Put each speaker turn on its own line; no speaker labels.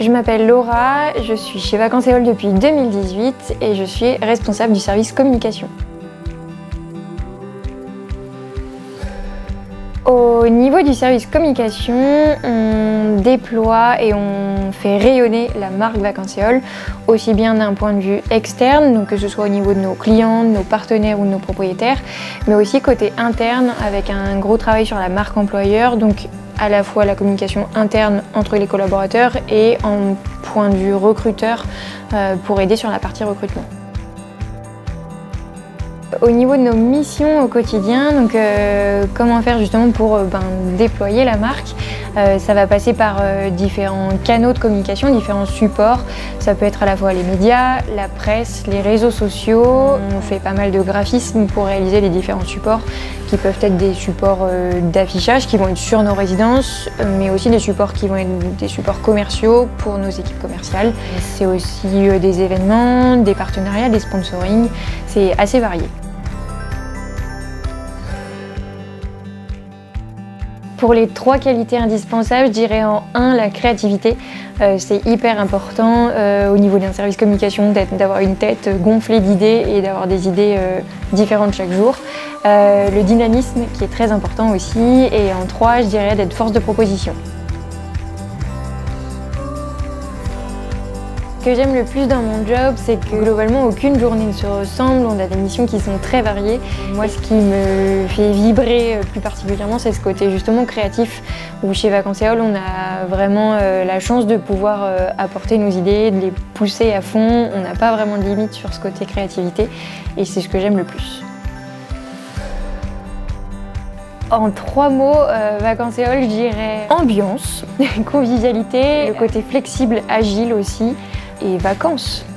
Je m'appelle Laura, je suis chez Vacances Éole depuis 2018 et je suis responsable du service communication. Au niveau du service communication, on déploie et on fait rayonner la marque Vacances Éole, aussi bien d'un point de vue externe, donc que ce soit au niveau de nos clients, de nos partenaires ou de nos propriétaires, mais aussi côté interne avec un gros travail sur la marque employeur, donc à la fois la communication interne entre les collaborateurs et en point de vue recruteur pour aider sur la partie recrutement. Au niveau de nos missions au quotidien, donc comment faire justement pour déployer la marque, ça va passer par différents canaux de communication, différents supports. Ça peut être à la fois les médias, la presse, les réseaux sociaux. On fait pas mal de graphismes pour réaliser les différents supports qui peuvent être des supports d'affichage qui vont être sur nos résidences, mais aussi des supports qui vont être des supports commerciaux pour nos équipes commerciales. C'est aussi des événements, des partenariats, des sponsoring, c'est assez varié. Pour les 3 qualités indispensables, je dirais en 1 la créativité. C'est hyper important au niveau d'un service communication d'avoir une tête gonflée d'idées et d'avoir des idées différentes chaque jour. Le dynamisme qui est très important aussi. Et en 3, je dirais d'être force de proposition. Ce que j'aime le plus dans mon job, c'est que globalement aucune journée ne se ressemble, on a des missions qui sont très variées. Moi, ce qui me fait vibrer plus particulièrement, c'est ce côté justement créatif, où chez Vacances Éole, on a vraiment la chance de pouvoir apporter nos idées, de les pousser à fond. On n'a pas vraiment de limite sur ce côté créativité, et c'est ce que j'aime le plus. En 3 mots, Vacances Éole, je dirais ambiance, convivialité, le côté flexible, agile aussi, et vacances.